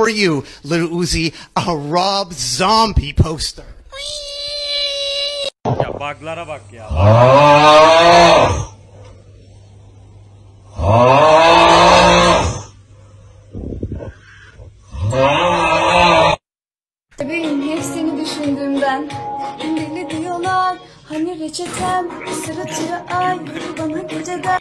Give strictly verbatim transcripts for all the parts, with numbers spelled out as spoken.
you, Lil Uzi, a Rob Zombie poster. Ya bug'lara bak ya. Bebeğim hep seni düşündüğümden deli diyorlar. Hani reçetem sırıtıyor ay bana geceden.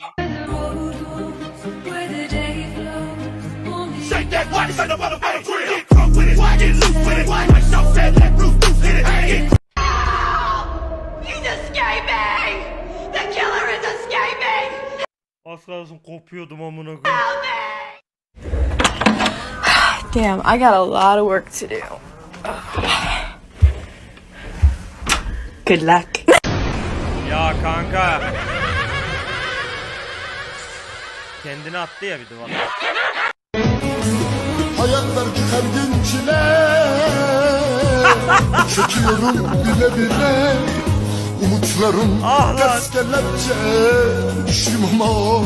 Az kalsın kopuyordum amına koyayım. Damn, I got a lot of work to do. Good luck. Ya kanka. Kendini attı ya bir de valla. Hayat verdi her gün çile. Çekiyorum bile bile. Umutlarım Ah lan. ters kelepçe. Düştüm ama.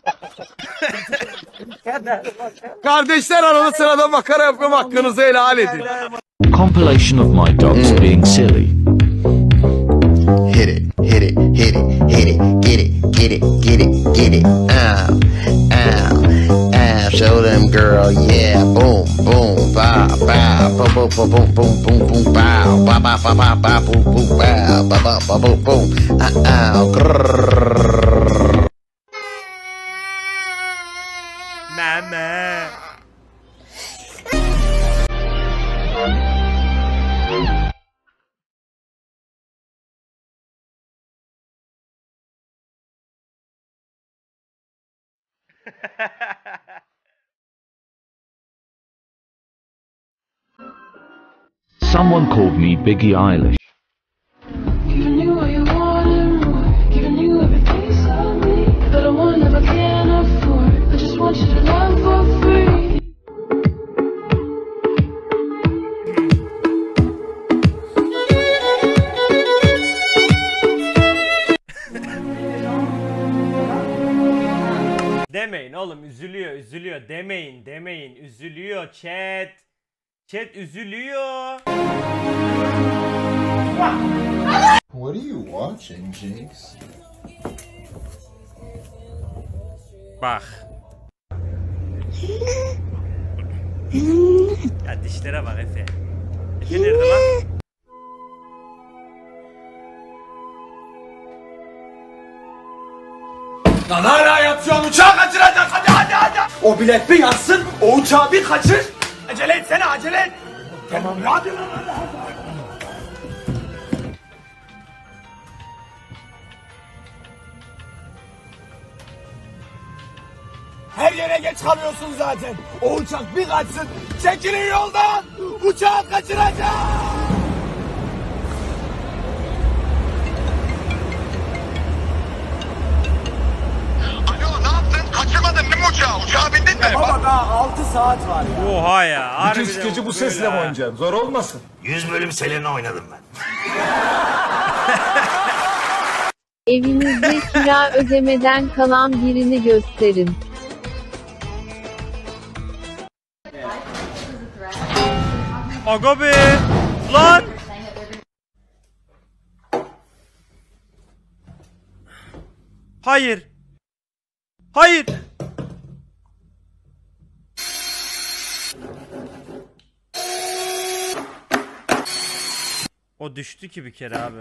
Kardeşler arada sırada makara yapmam hakkınızı helal edin. Compilation of my dogs being silly. Hit it, hit it, hit it, hit it, get it, get it, get it, get it. Ow, ow, ow. Show them, girl, yeah. Boom, boom, bow, bow, boom, boom, boom, boom, boom, boom, boom, bow, bow, bow, bow, bow, bow, boom, boom, bow, bow, bow, bow, boom, boom. Uh, ow, grrrr. Mama. Someone called me Biggie Eilish. Giving you what you want and more. Giving you every piece of me that I want, never can afford. I just want you to love for free. Demeyin oğlum, üzülüyor üzülüyor demeyin demeyin, üzülüyor chat. Chat üzülüyor. What are you watching, Jinx? Bak. Ya dişlere bak Efe. Efe nerede lan? Lan hala yatıyorsun, uçağı kaçıracak, hadi hadi hadi. O bilet bir yatsın, o uçağı bir kaçır. Acele etsene, acele et. Tamam hadi lan hadi hadi. Her yere geç kalıyorsun zaten. O uçak bir kaçsın, çekilin yoldan. Uçağı kaçıracak. Uçağa bindin mi? Baba daha altı saat var ya. Oha ya. Bütün Harbiden skeci bu böyle sesle mi ha. oynayacaksın? Zor olmasın. yüz bölüm Selena oynadım ben. Evinizde kira ödemeden kalan birini gösterin. Aga be. Lan. Hayır. Hayır. O düştü ki bir kere abi.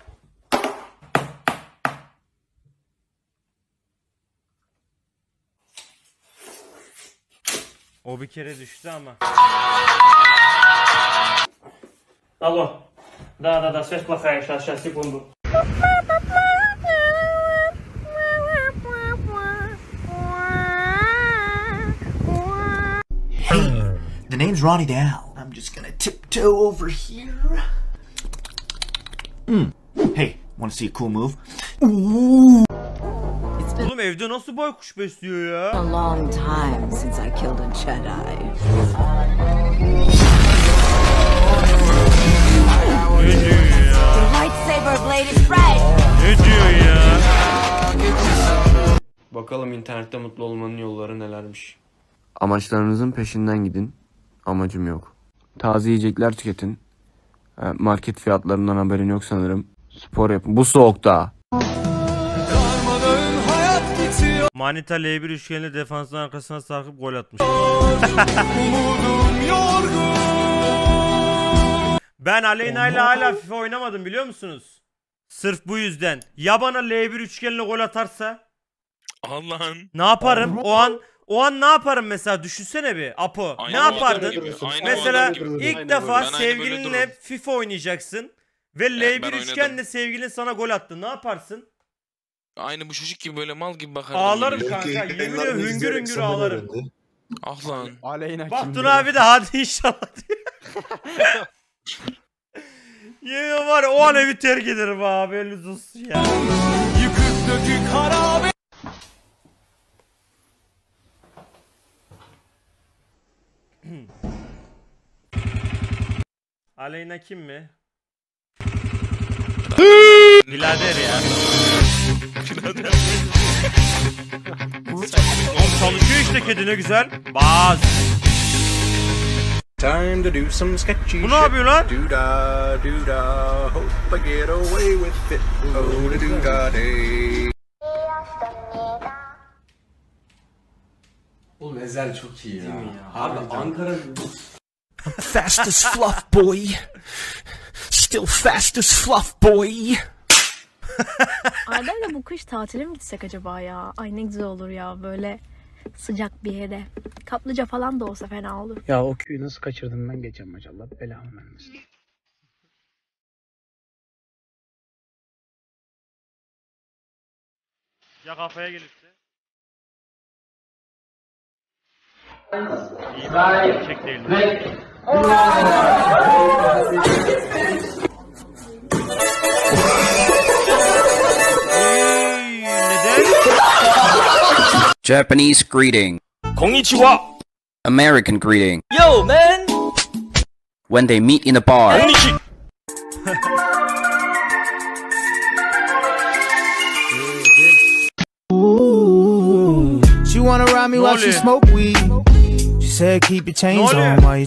O bir kere düştü ama. Алло. Да, да, да, связь плохая, сейчас, сейчас, секунду. Hey, the name's Ronnie Dow. I'm just gonna tiptoe over here. Mm. Hey, wanna see a cool move? Ooh. Oğlum evde nasıl baykuş besliyor ya? A long time since I killed a Jedi. Ne diyor ya? The lightsaber blade is red. Ne diyor ya? Bakalım internette mutlu olmanın yolları nelermiş. Amaçlarınızın peşinden gidin. amacım yok. Taze yiyecekler tüketin. Market fiyatlarından haberin yok sanırım. Spor yapın. Bu soğukta. Manita L bir üçgenli defansın arkasına sarkıp gol atmış. Ben Aleyna ile hala FIFA oynamadım biliyor musunuz? Sırf bu yüzden. Ya bana L bir üçgenle gol atarsa? Allah'ın. Ne yaparım? O an o an ne yaparım mesela? Düşünsene bir Apo. Aynı ne yapardın? Aynı Mesela gibi. ilk Aynı defa böyle. Ben sevgilinle FIFA oynayacaksın ve L Evet, bir ben üçgenle oynadım. sevgilin sana gol attı. Ne yaparsın? Aynı bu çocuk gibi böyle mal gibi bakardım. Ağlarım böyle. kanka. Yemin ediyorum hüngür hüngür ağlarım. Ah lan. Bak Tuna abi de hadi inşallah diyor. Yemin var ya, o an evi terk ederim abi. Eliniz olsun ya. Yıkık dökük harabe. Aleyna kim mi? Bilader ya. Oğlum çalışıyor işte kedi ne güzel. Baz. Time to do some sketchy Bu ne yapıyor lan? shit. Do-da, do-da, hope I get away with it. Oh, da do-da day. Oğlum Ezel çok iyi ya. Değil mi ya? Abi Ankara... Fast as fluff boy. Still fast as fluff boy. Arda'yla bu kış tatile mi gitsek acaba ya? Ay ne güzel olur ya böyle sıcak bir yere. Kaplıca falan da olsa fena olur. Ya o köyü nasıl kaçırdım ben geçen maç Allah belamı vermesin. Ya kafaya gelirse? İyi bak gerçek değil. Japanese greeting. Konnichiwa. American greeting. Yo, man. When they meet in a bar. Konnichi. She wanna ride me while she smoke weed. She said keep your chains on while you...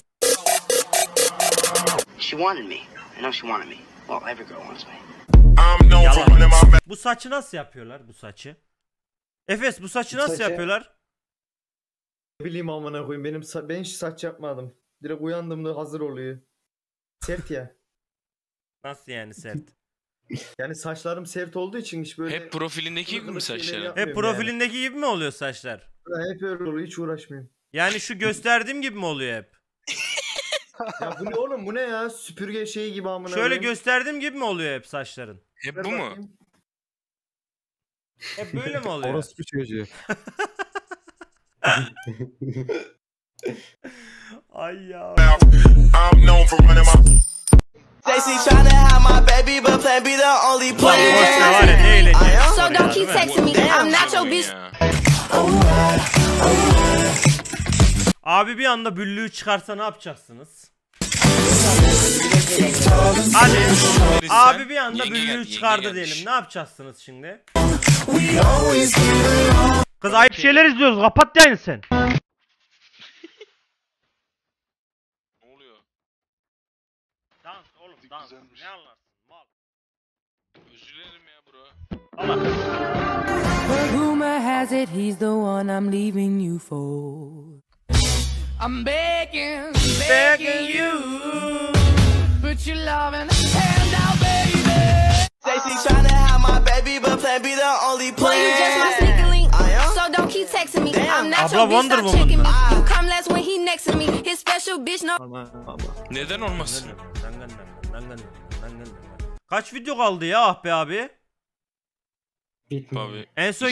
She wanted me. I know she wanted me. Well, every girl wants me. Yalan. Bu saçı nasıl yapıyorlar bu saçı? Efes bu saçı nasıl Saçı- yapıyorlar? Ne bileyim amına koyayım benim sa- ben hiç saç yapmadım. Direkt uyandığımda hazır oluyor. Sert ya. Nasıl yani sert? Yani saçlarım sert olduğu için hiç böyle... Hep profilindeki gibi mi saçların? Hep profilindeki gibi mi oluyor saçlar? Yani. Hep öyle oluyor hiç uğraşmıyorum. Yani şu gösterdiğim gibi mi oluyor hep? Ya bu ne oğlum bu ne ya? Süpürge şeyi gibi amına Şöyle koyayım. gösterdiğim gibi mi oluyor hep saçların? Hep bu mu? Hep böyle mi oluyor? Orospu çocuğu. Ay ya. I'm known for running my... They see tryna have my baby, but plan B the only play. So don't keep texting me. I'm not your bitch. Abi bir anda büllüğü çıkarsa ne yapacaksınız? Hadi. Abi bir anda büllüğü çıkardı diyelim. Ne yapacaksınız şimdi? Kız ayıp şeyler izliyoruz. Kapat yani sen. Ne oluyor? Dans oğlum dans. Ne anlarsın? Mal. Özür dilerim ya bro. Allah. Rumor has it he's the one I'm leaving you for. I'm begging, begging you, put your loving hand out, baby. They see tryna have my baby, but plan B the only Boy, play. you just my sneaker link. So don't keep texting me. I'm not Abla your bitch. Wonder Stop Woman checking me. mı? You come last when he next to me. His special bitch no. Neden olmasın? Kaç video kaldı ya ah be abi? Abi. En son